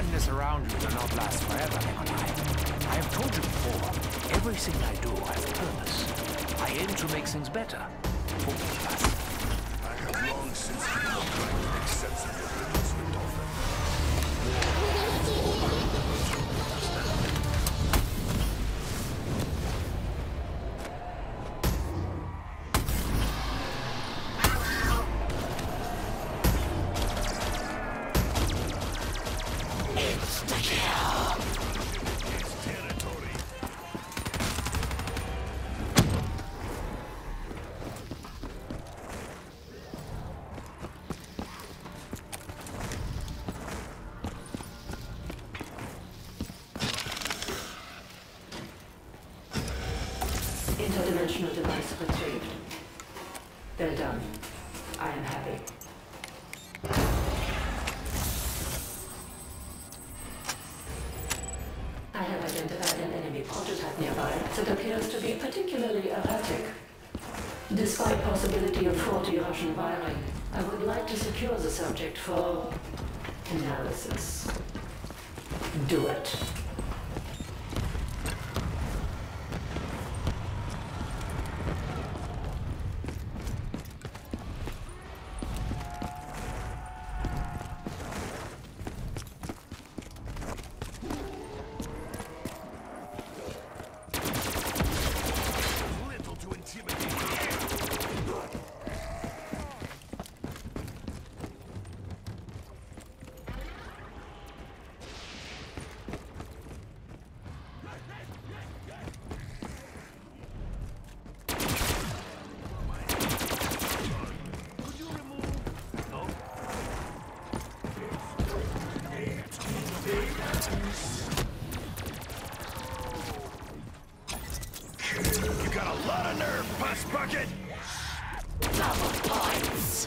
madness around you will not last forever, Nikolai. I have told you before, everything I do has a purpose. I aim to make things better for all of us. I have long since given up trying to make sense of your limits, Rodolfo. Interdimensional device retrieved. Well done. I am happy. I have identified an enemy prototype nearby that appears to be particularly erratic. Despite possibility of faulty Russian wiring, I would like to secure the subject for analysis. Do it. You got a lot of nerve, Bus Bucket! Double points!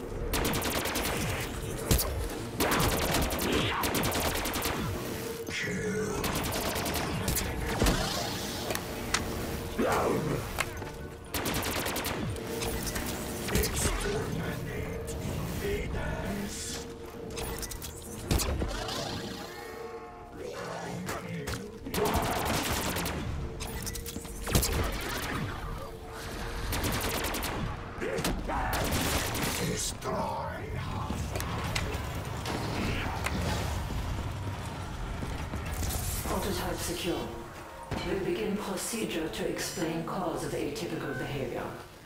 Exterminate invaders. Destroy. Prototype secure. We'll begin procedure to explain cause of atypical behavior.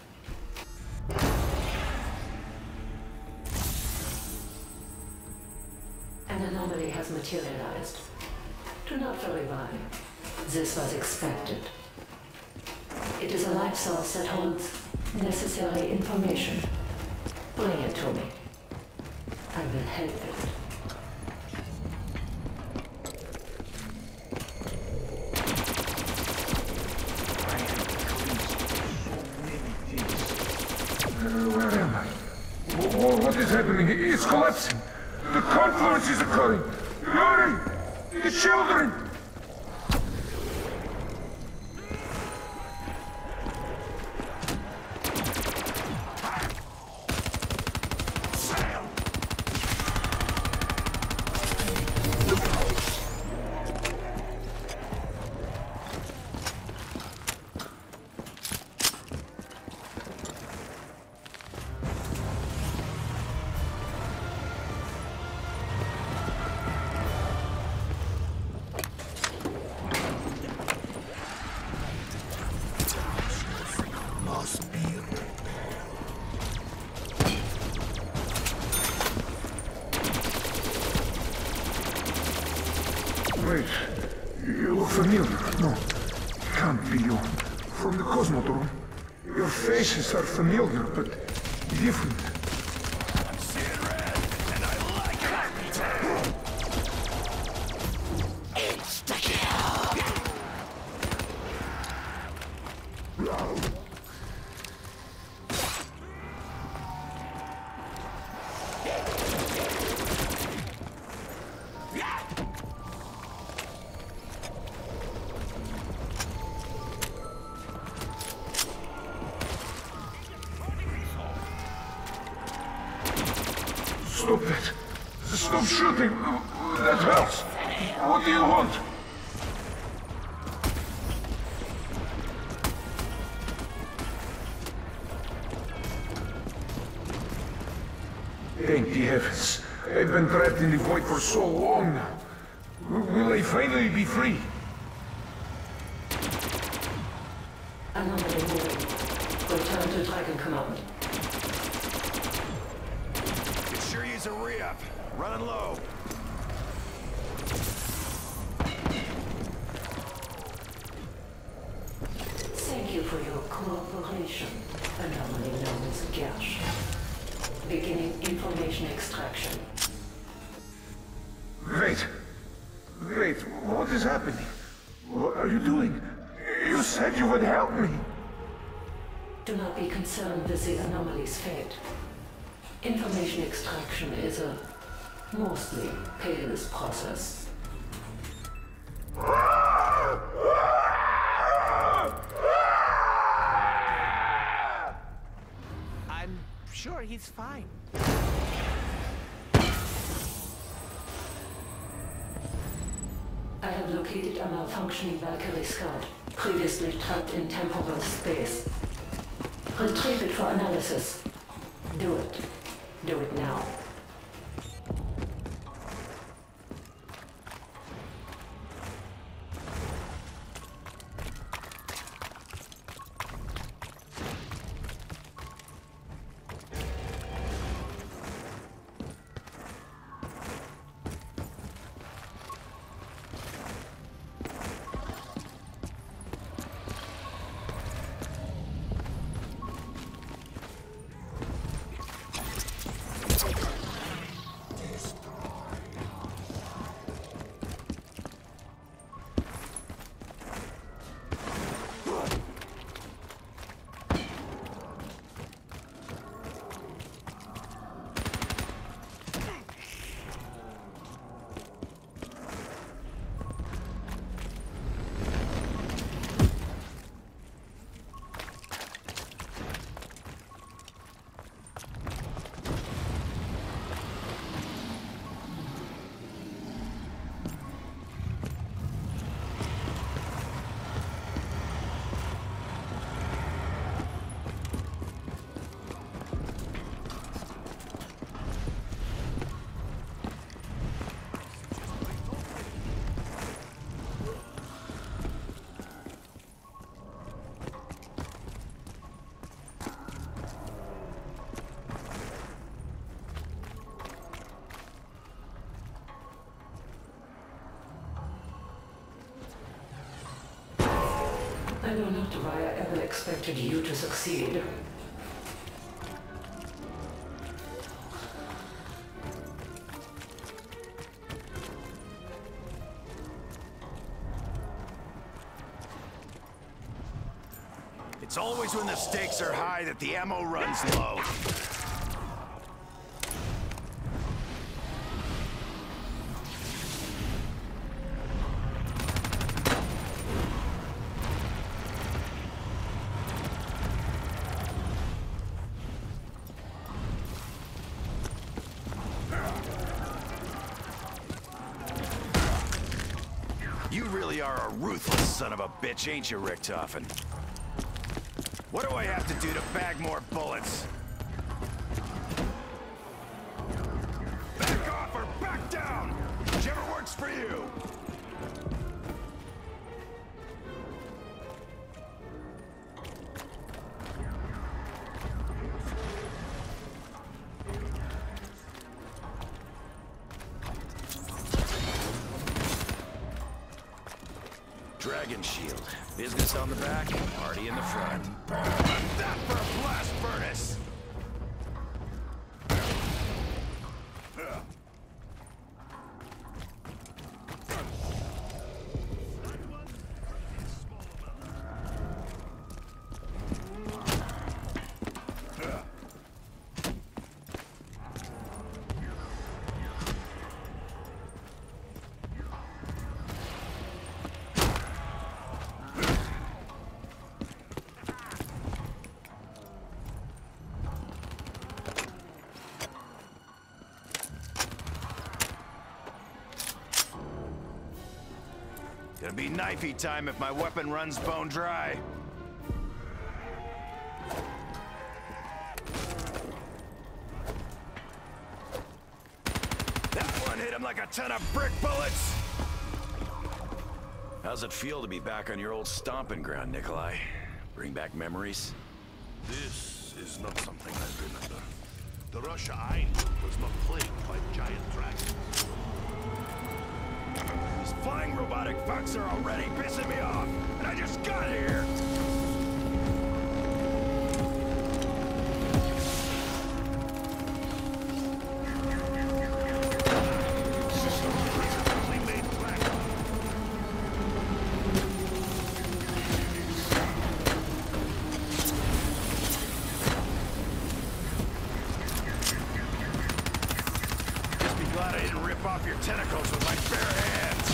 An anomaly has materialized. Do not worry why. This was expected. It is a life source that holds necessary information. Bring it to me. I will help it. Where am I? What is happening? It's collapsing. The confluence is occurring. Yuri! The children! Must be repaired. Wait. You look familiar. No. Can't be you. From the Cosmodrome. Your faces are familiar, but different. I'm seeing red, and I like it. Stop that. Stop shooting. That helps. What do you want? Thank the heavens. I've been trapped in the void for so long now. Will I finally be free? Anomaly moving. Return to Dragon Command. Could sure use a re-up. Running low. Thank you for your cooperation, anomaly known as Gersh. Beginning information extraction. Wait. Wait, what is happening? What are you doing? You said you would help me. Do not be concerned with the anomaly's fate. Information extraction is a mostly painless process. I'm sure he's fine. I have located a malfunctioning Valkyrie Scout, previously trapped in temporal space. Retrieve it for analysis. Do it. Do it now. I know not why I ever expected you to succeed. It's always when the stakes are high that the ammo runs low. You really are a ruthless son of a bitch, ain't you, Richtofen? What do I have to do to bag more bullets? Back off or back down! Whichever works for you! Dragon shield. Business on the back, party in the front. That for a blast furnace! It'll be knifey time if my weapon runs bone dry. That one hit him like a ton of brick bullets! How's it feel to be back on your old stomping ground, Nikolai? Bring back memories? This is not something I remember. The Russia I knew was not plagued by giant dragons. These flying robotic fucks are already pissing me off, and I just got here! Glad I didn't rip off your tentacles with my bare hands.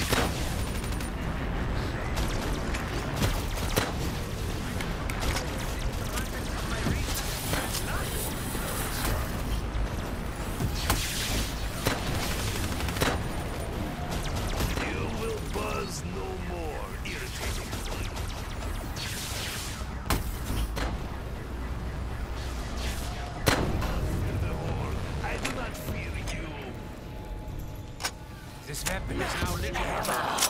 You will buzz no more, irritating flame. I do not fear you. This weapon is now little.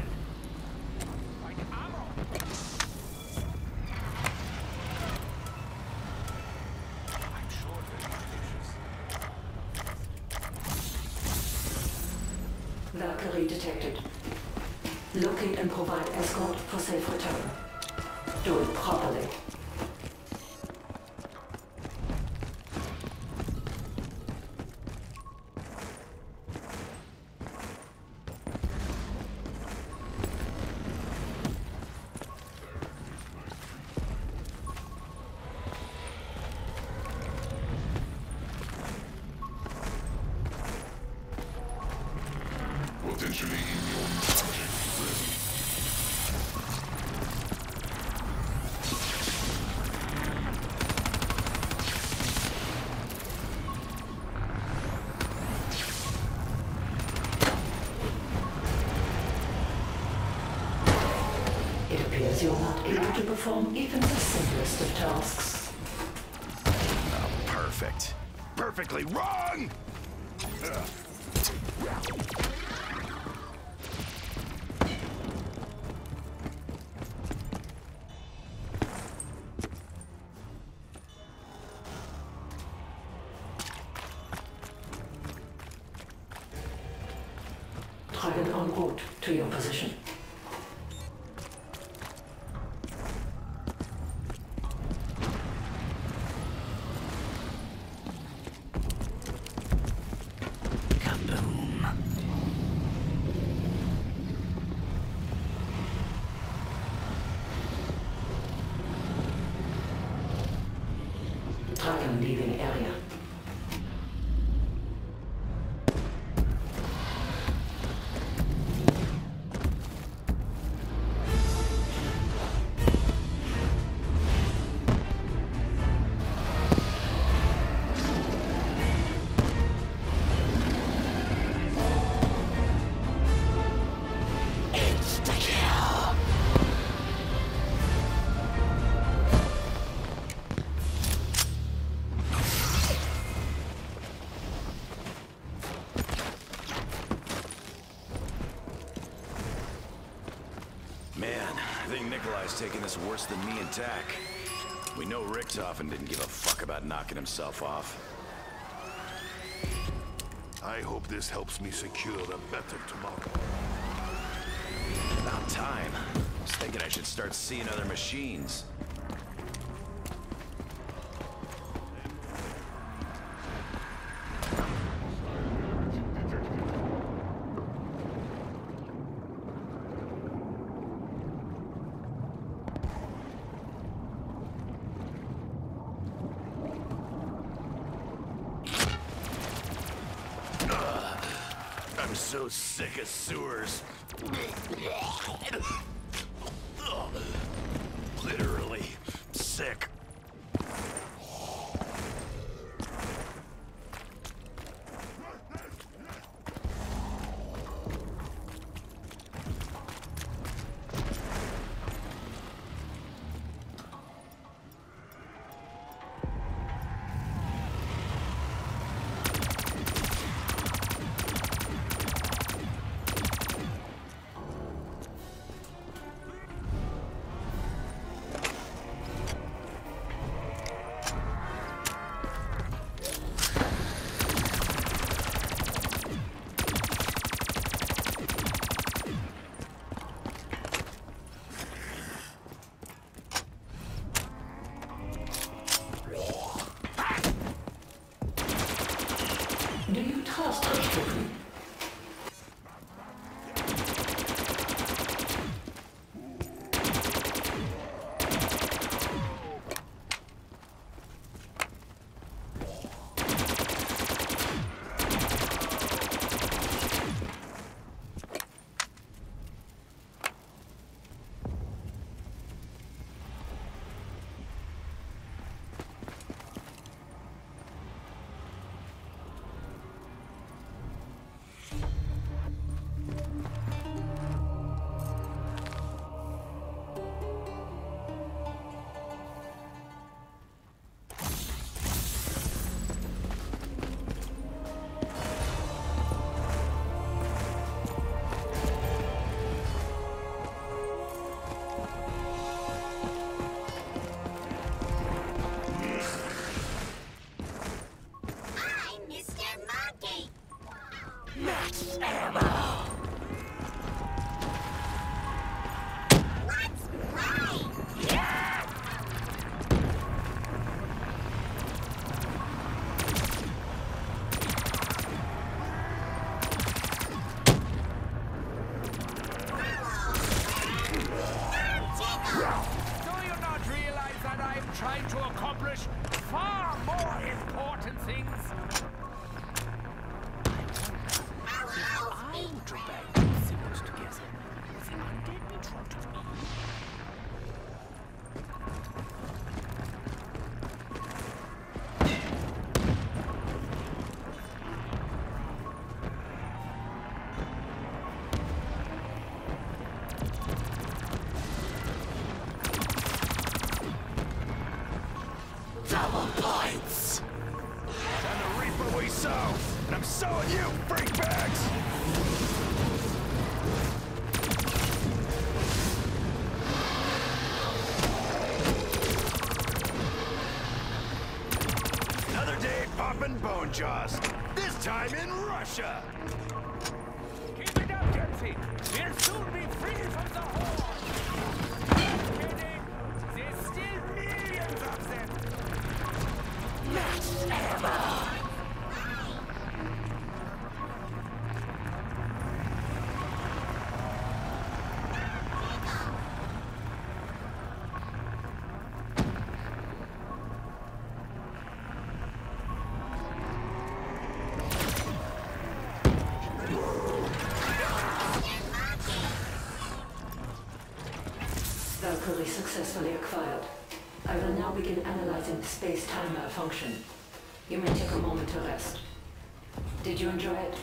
Valkyrie detected. Locate and provide escort for safe return. Do it properly. Potentially immune project ready. It appears you're not able to perform even the simplest of tasks. Oh, perfect. Perfectly wrong! Dragon en route to your position. Dragon leaving area. Man, I think Nikolai's taking this worse than me and Tak. We know Richtofen didn't give a fuck about knocking himself off. I hope this helps me secure a better tomorrow. About time. I was thinking I should start seeing other machines. I'm so sick of sewers. Literally sick. Trying to accomplish far more important things. I wonder if I were to bang these symbols together, would the undead be drawn to me? Double points! Time to reap what we sow, and I'm sowing you, freak bags! Another day popping bone jaws, this time in Russia! Keep it up, Gypsy! We'll soon be free from the horde! Kidding! There's still millions of them! Next ammo! Valkyrie successfully acquired. I will now begin analyzing space-time malfunction. You may take a moment to rest. Did you enjoy it?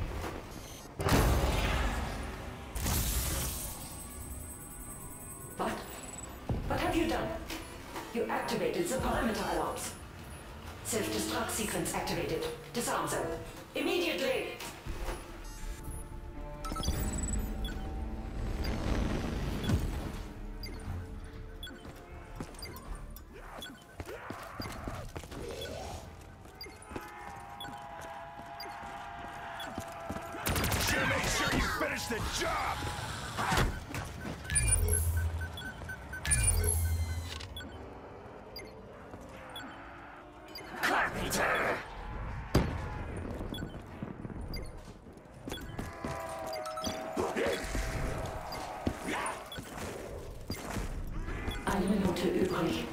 What? What have you done? You activated the perimeter alarms. Self-destruct sequence activated. Disarm them. Immediately! Should make sure you finish the job! Carpenter! Eine Minute übrig.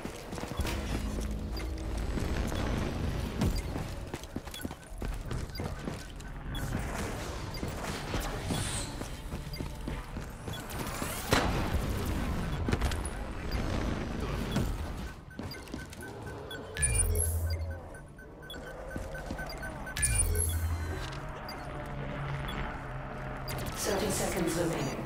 Seconds remaining.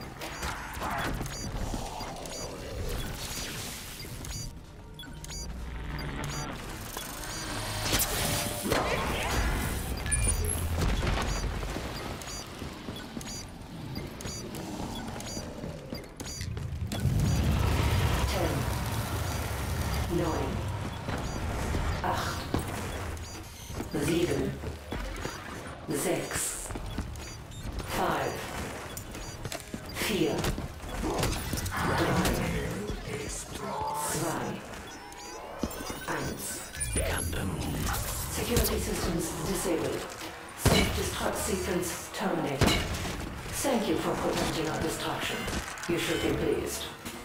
Security systems disabled. Self-destruct sequence terminated. Thank you for protecting our destruction. You should be pleased.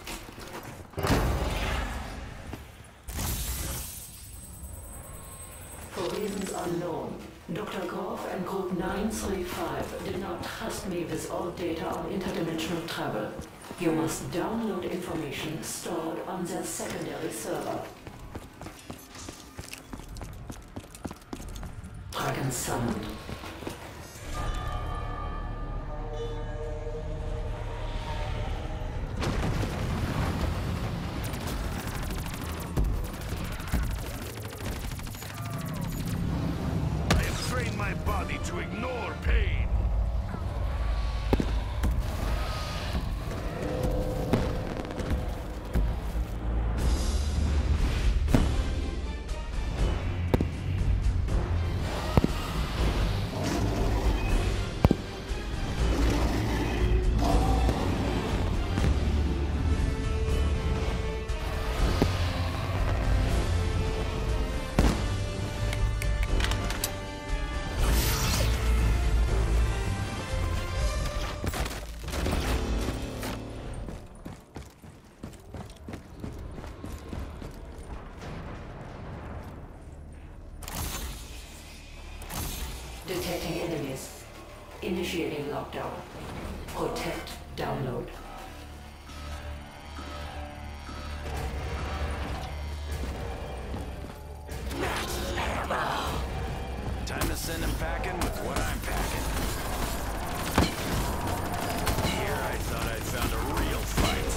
For reasons unknown, Dr. Groff and Group 935 did not trust me with all data on interdimensional travel. You must download information stored on their secondary server. Dragon summoned. I have trained my body to ignore pain. Detecting enemies. Initiating lockdown. Protect download. Time to send him packing with what I'm packing. Here I thought I'd found a real fight.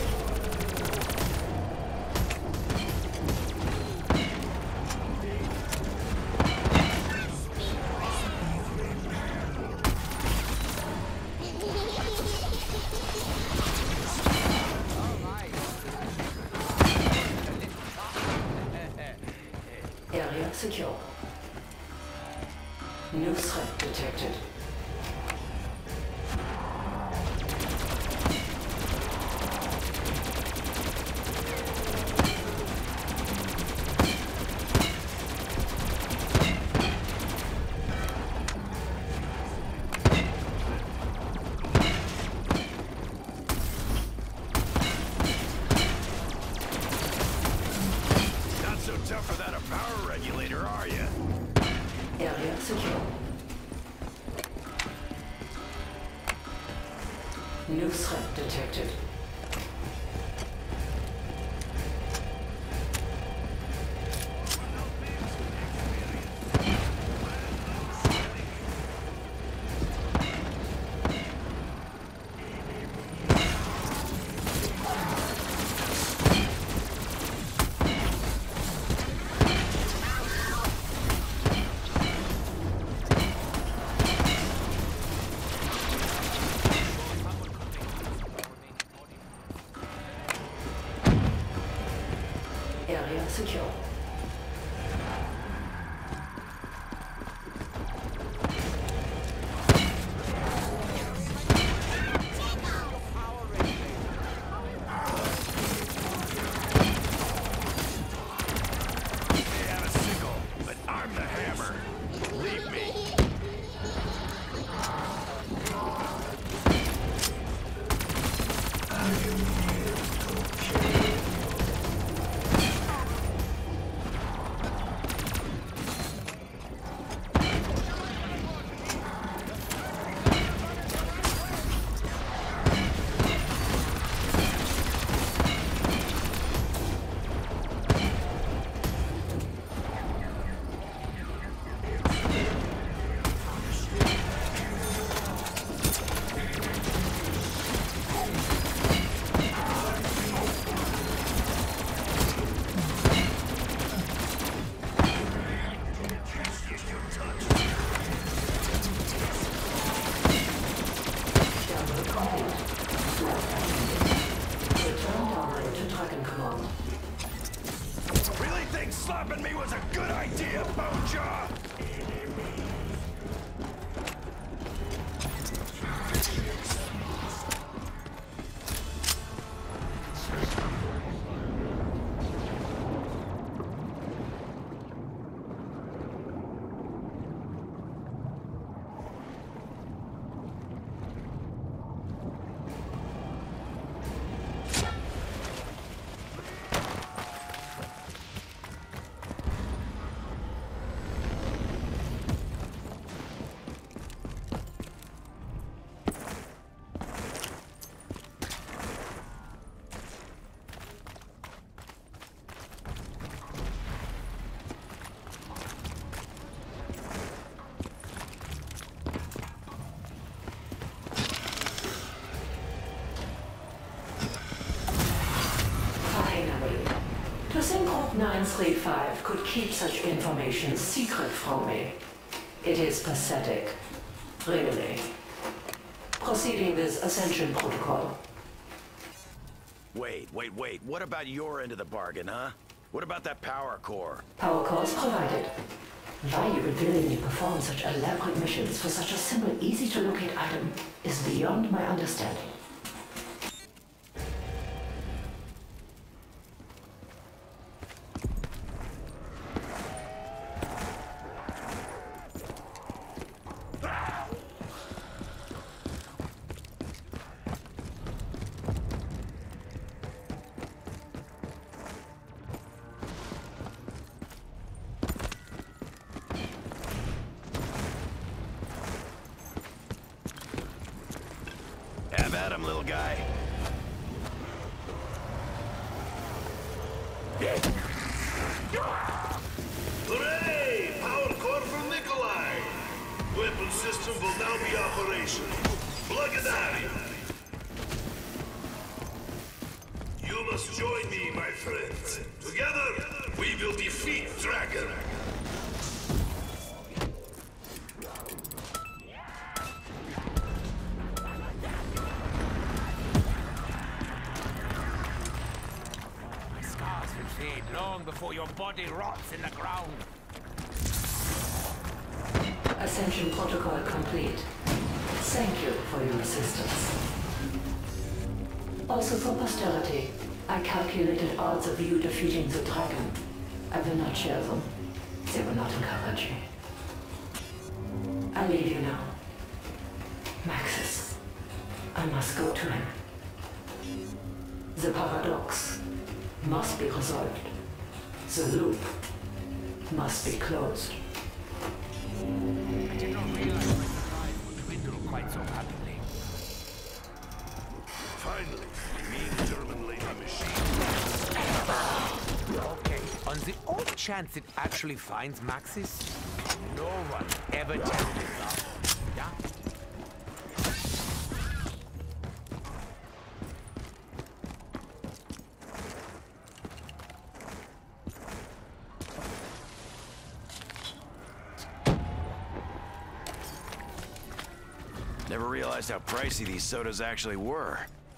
Area secure. New threat detected. Not so tough without a power regulator, are you? Area secure. New threat detected. Area secure. They have a sickle, but I'm the hammer. Leave me. Download complete. Return download to Dragon Command. Really think slapping me was a good idea, Bonejaw? Finally. To think Group 935 could keep such information secret from me. It is pathetic. Really. Proceeding with Ascension Protocol. Wait. What about your end of the bargain, huh? What about that power core? Power cores provided. Why you would willingly perform such elaborate missions for such a simple, easy-to-locate item is beyond my understanding. Get him, little guy. Hooray! Power core from Nikolai! Weapon system will now be operational. Благодарю! You must join me, my friends. Together, we will defeat Dragon. My scars will fade long before your body rots in the ground. Ascension protocol complete. Thank you for your assistance. Also for posterity, I calculated odds of you defeating the dragon. I will not share them. They will not encourage me. I leave you now. Maxis, I must go to him. The paradox must be resolved. The loop must be closed. I did not realize my supply would dwindle quite so rapidly. Finally, mean German lady machine. Okay, on the odd chance it actually finds Maxis, no one ever tested that. Yeah? Never realized how pricey these sodas actually were.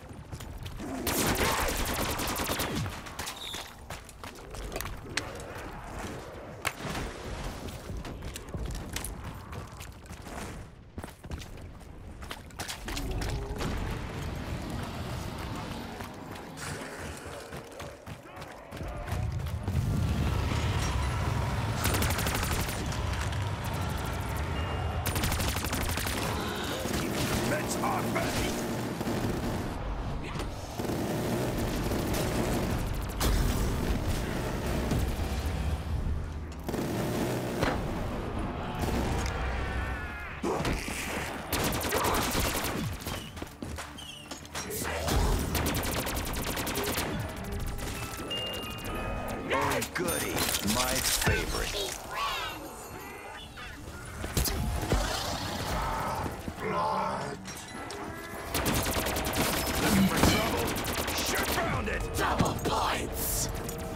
Meds are ready! Oh, goody. My favorite. Looking for trouble? Sure found it! Double points!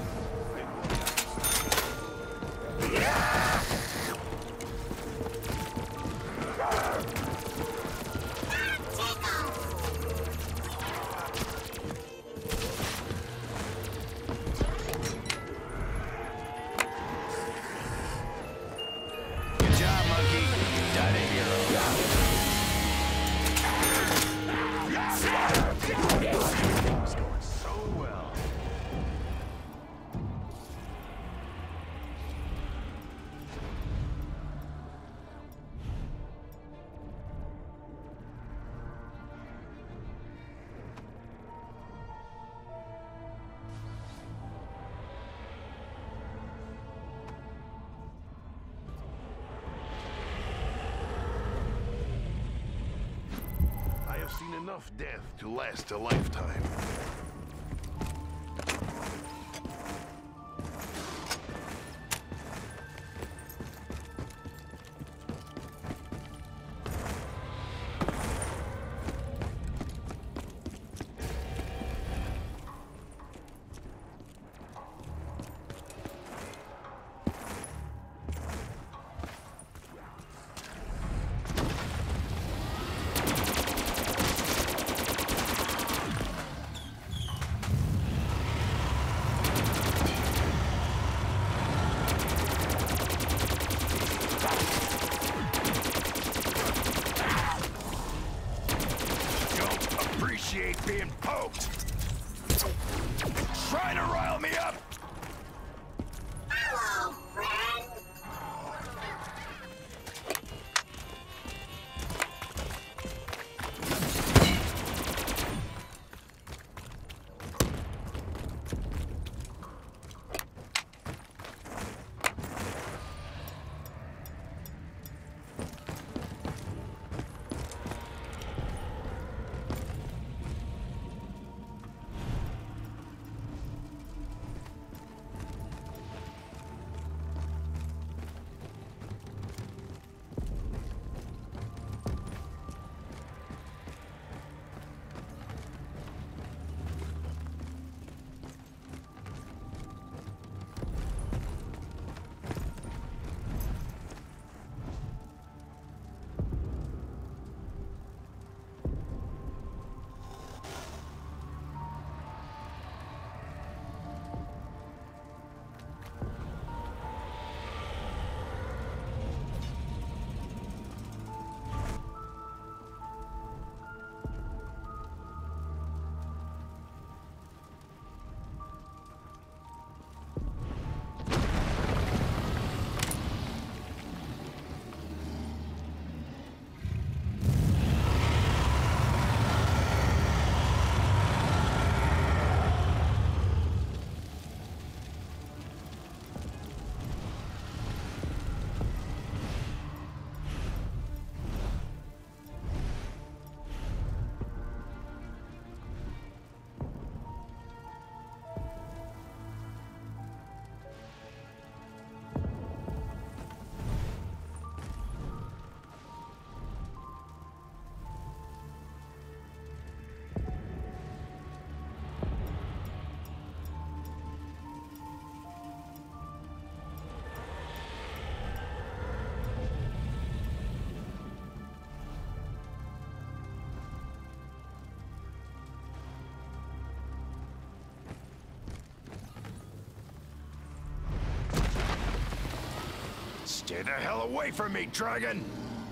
Good job, monkey. You died a hero. It's going so well. I have seen enough death to last a lifetime. Appreciate being poked. Trying to rile me up. Hello, friend. Stay the hell away from me, dragon!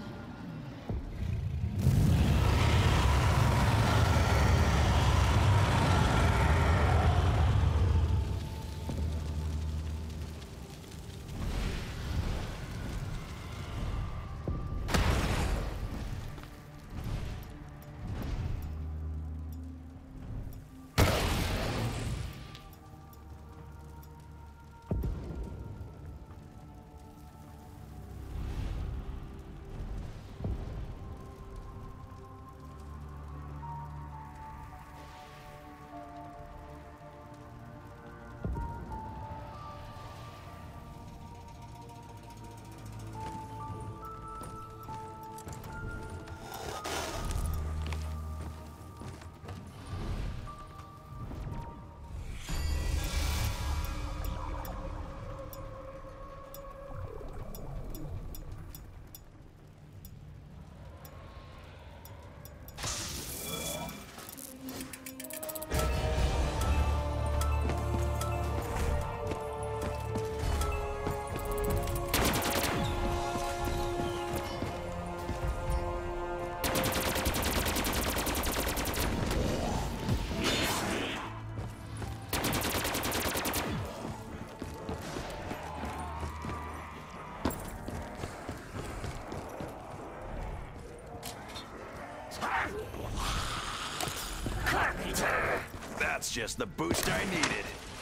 That's just the boost I needed.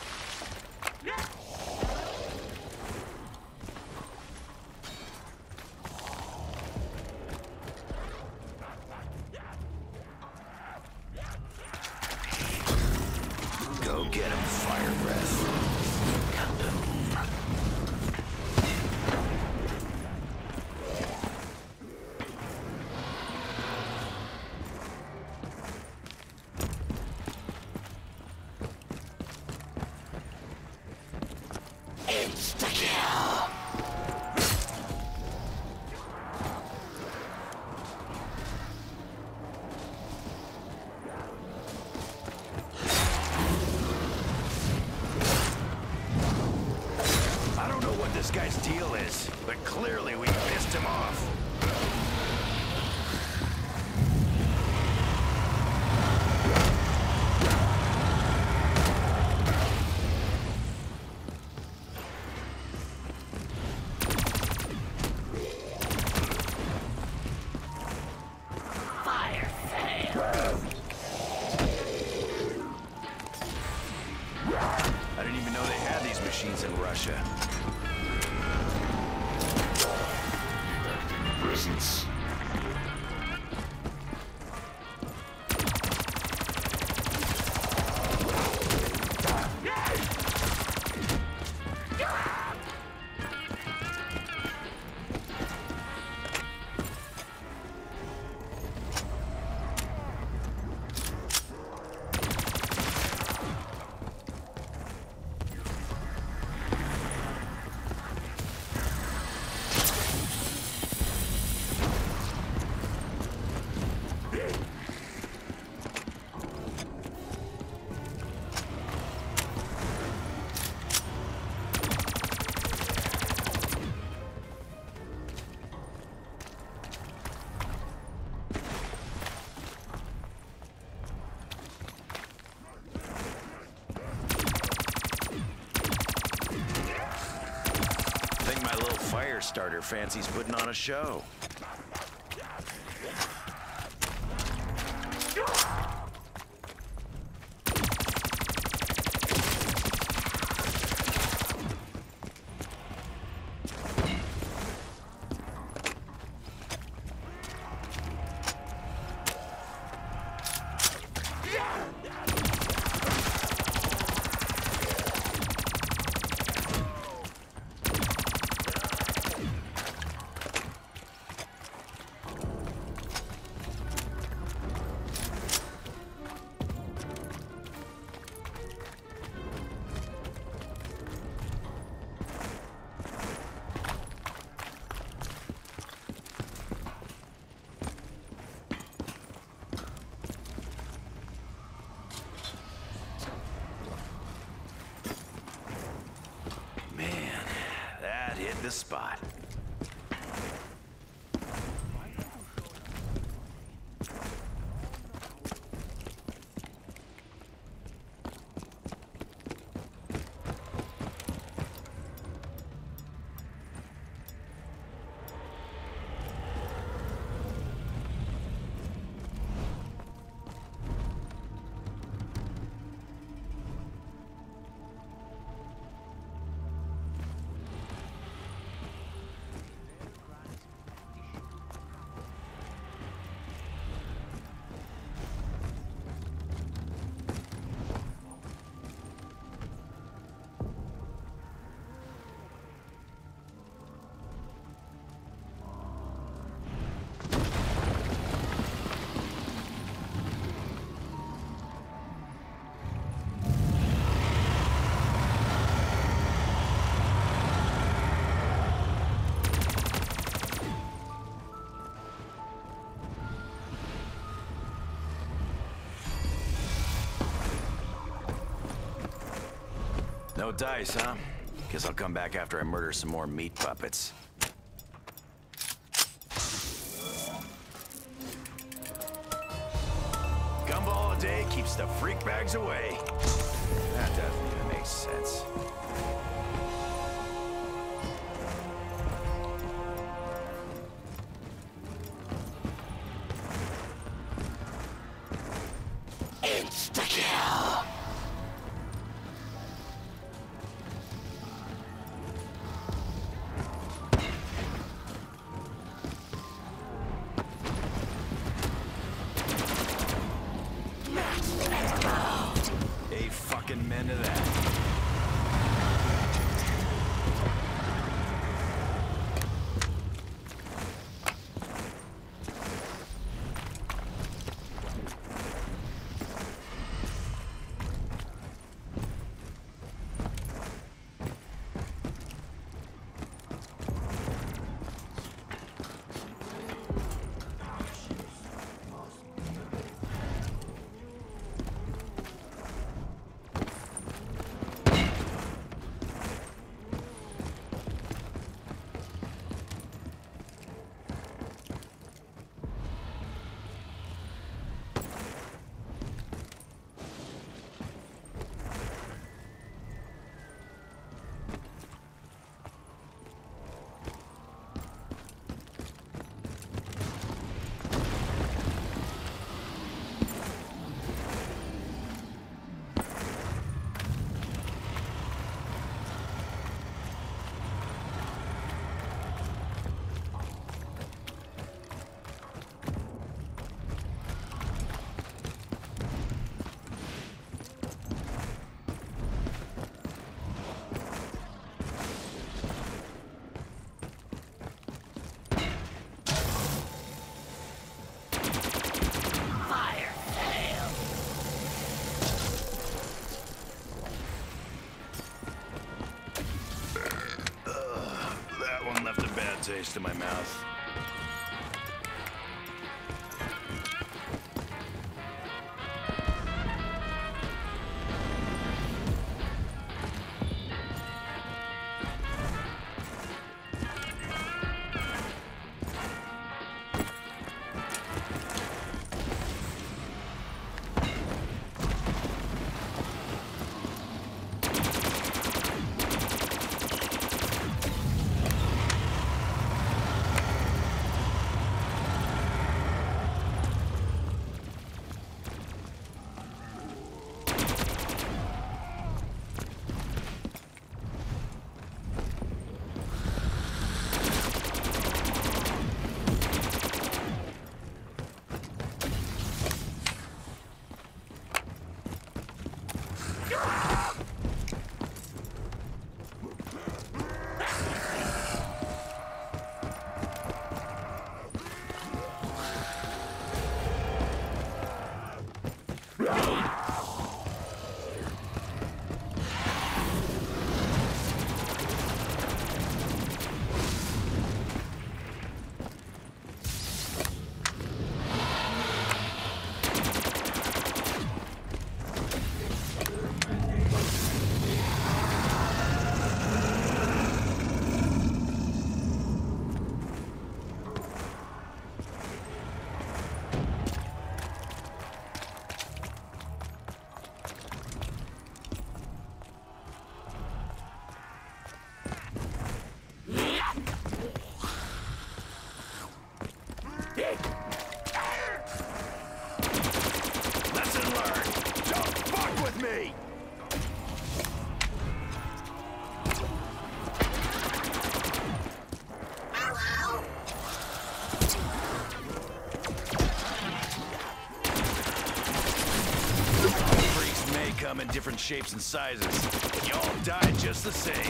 Go get him, Fire Breath. Count him. This guy's deal is, but clearly we pissed him off. Fire sale. I didn't even know they had these machines in Russia. Presence. Fire starter fancies putting on a show. The spot. No dice, huh? Guess I'll come back after I murder some more meat puppets. Gumball a day keeps the freak bags away. That doesn't even make sense. Insta-kill! Men to that. Taste in my mouth. come in different shapes and sizes. You all die just the same.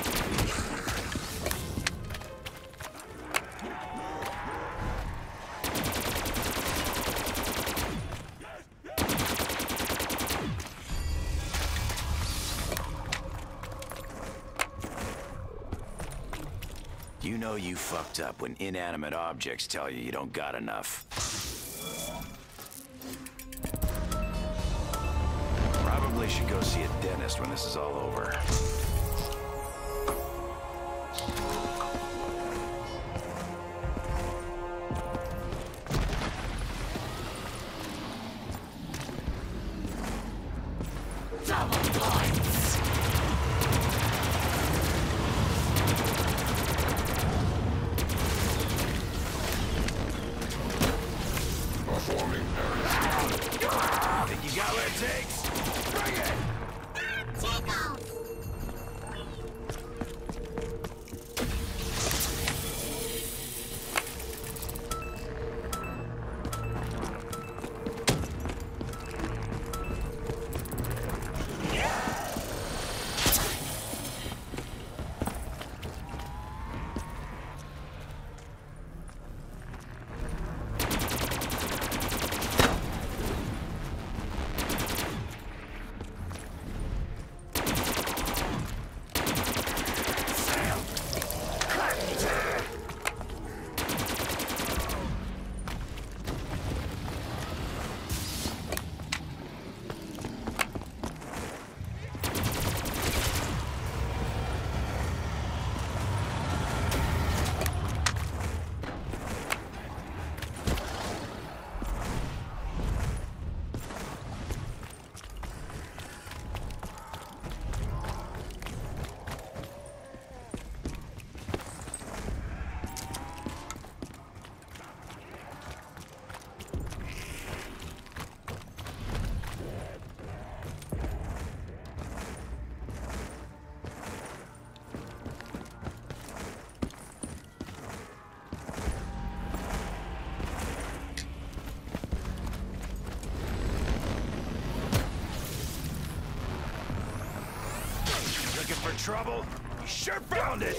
You know you fucked up when inanimate objects tell you you don't got enough. Probably probably should go see a dentist when this is all over. Think you got what it takes? Bring it! Looking for trouble? You sure found it!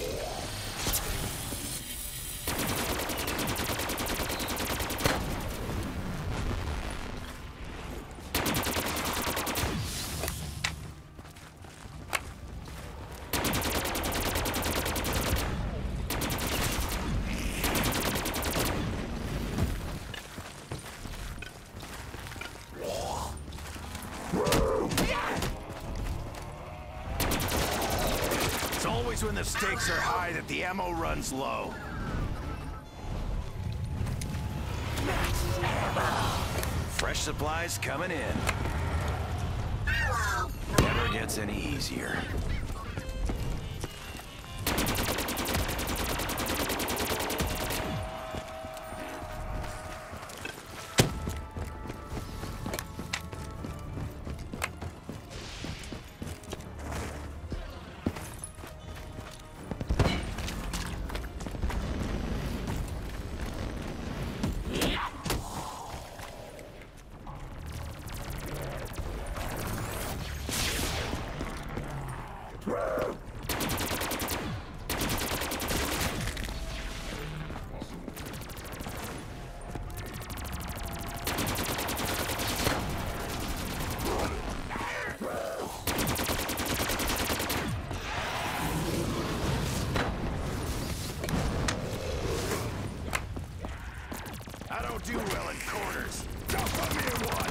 It's always when the stakes are high that the ammo runs low. Fresh supplies coming in. Never gets any easier. I don't do well in corners. Don't put me in one!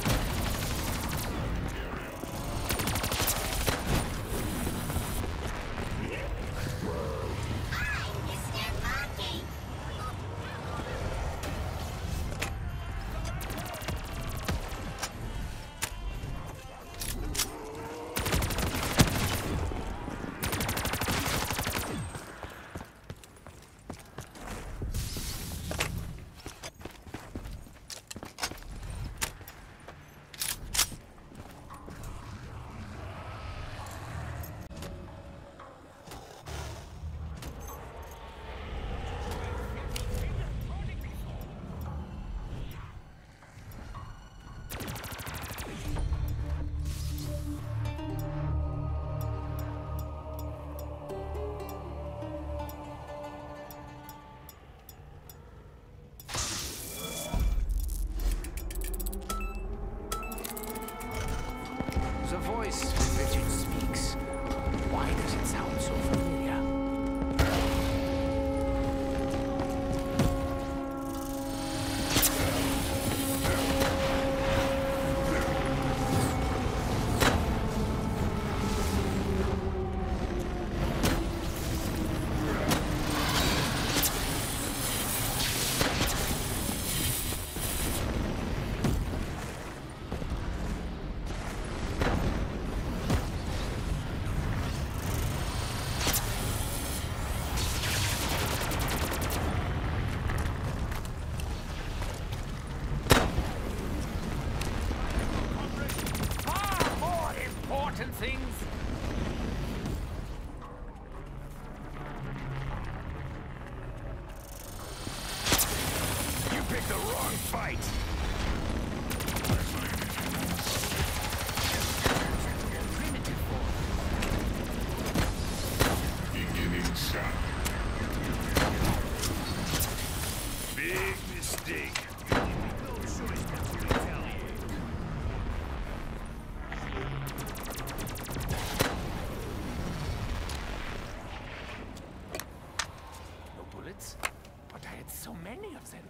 The voice Bridget speaks. Why does it sound so familiar? things? You picked the wrong fight! Primitive form. Beginning shot. Big mistake. No choice but to retaliate. No bullets? But I had so many of them.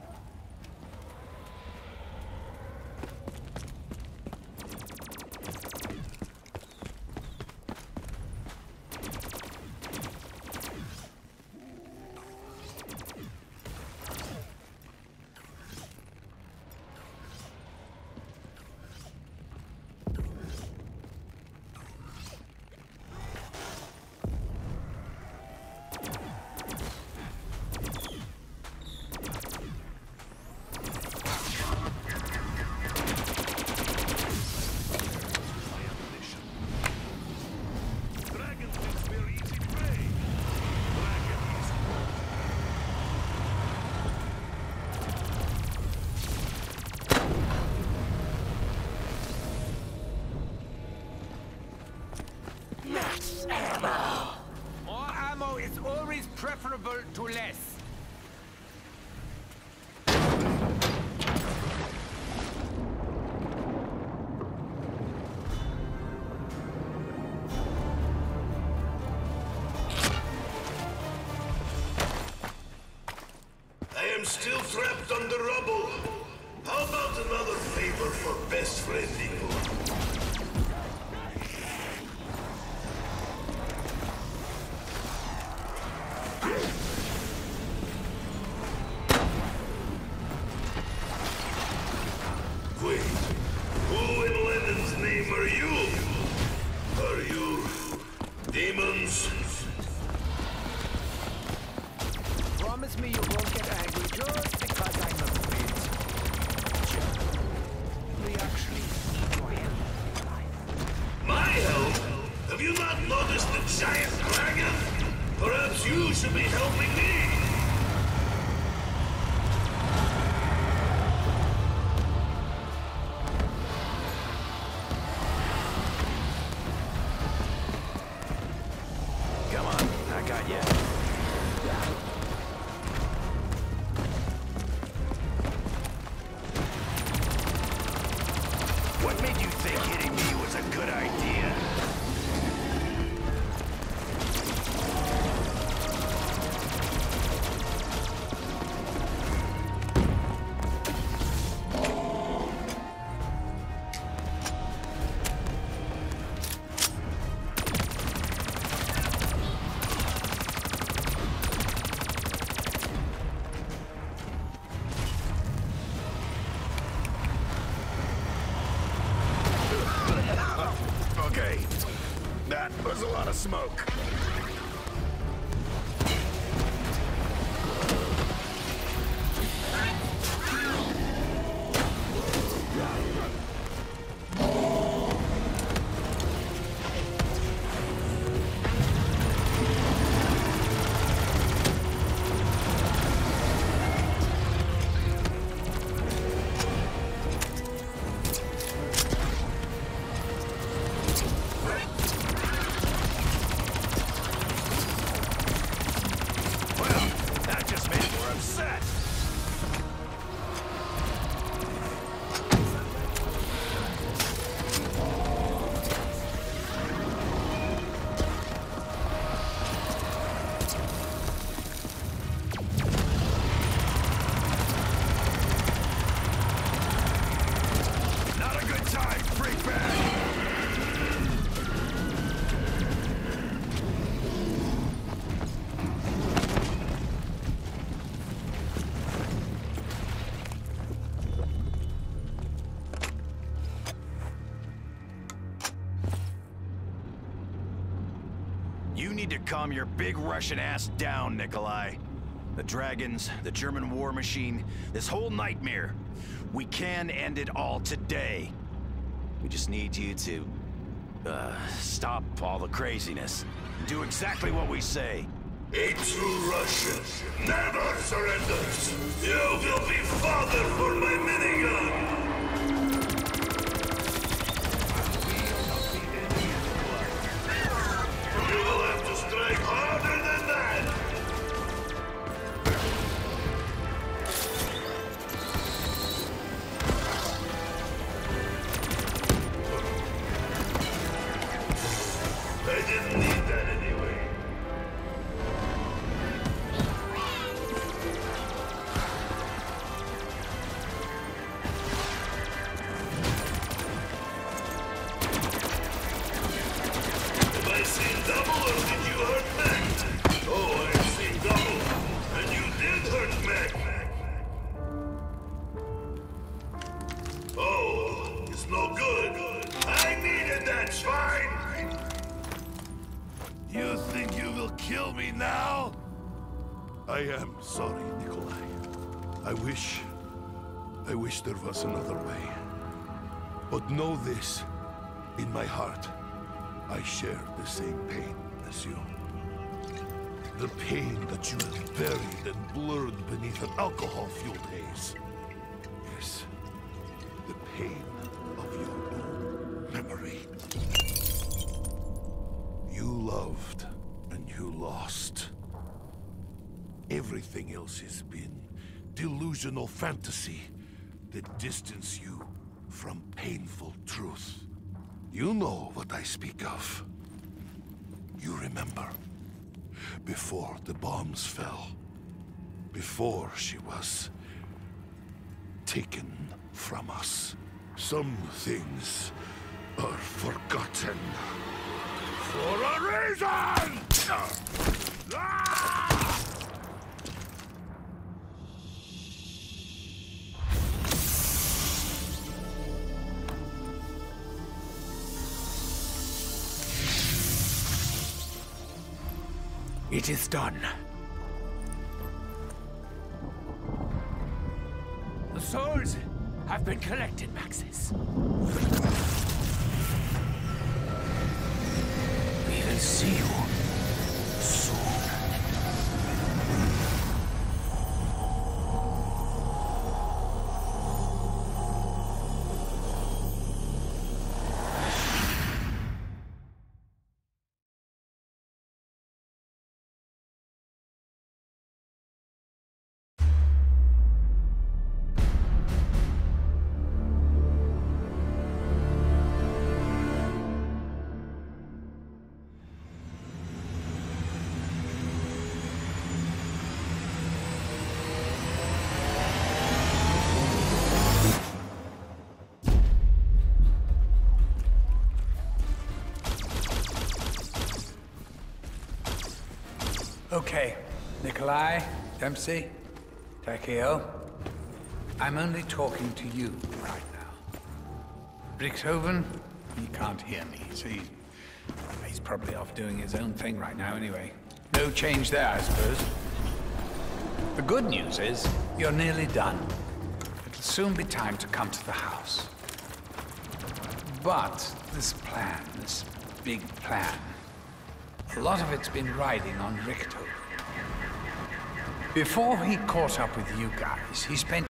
Dragons is very easy prey. Dragons. More ammo is always preferable to less. I am still trapped under rubble. How about another favor for best friend Nico? Wait, who in Lennon's name are you? Are you demons? Promise me you won't get angry just because I'm a bit. We actually enjoy life. My help? Have you not noticed the giant dragon? Perhaps you should be helping me. Come on, I got you. What made you think hitting me was a good idea? Okay, that was a lot of smoke. Well, that just made me more upset. Not a good time, freak bag. You need to calm your big Russian ass down, Nikolai. The dragons, the German war machine, this whole nightmare. We can end it all today. We just need you to Stop all the craziness. Do exactly what we say. A true Russian never surrenders. You will be father for my minigun. You will have to strike harder than that. I didn't need that anyway. Have I seen double or did you hurt Mac? Oh, I've seen double. And you did hurt Mac. Oh, it's no good. I needed that spine. You think you will kill me now? I am sorry, Nikolai. I wish there was another way. But know this, in my heart, I share the same pain as you. The pain that you have buried and blurred beneath an alcohol-fueled haze. Yes, the pain of your own memory. You loved and you lost. Everything else has been delusional fantasy that distance you from painful truth. You know what I speak of. You remember. Before the bombs fell. Before she was taken from us. Some things are forgotten. For a reason! It is done. The souls have been collected, Maxis. We will see you soon. Okay, Nikolai, Dempsey, Takeo, I'm only talking to you right now. Richthofen, he can't hear me, so he's probably off doing his own thing right now anyway. No change there, I suppose. The good news is, you're nearly done. It'll soon be time to come to the house. But this plan, this big plan, a lot of it's been riding on Richthofen. Before he caught up with you guys, he spent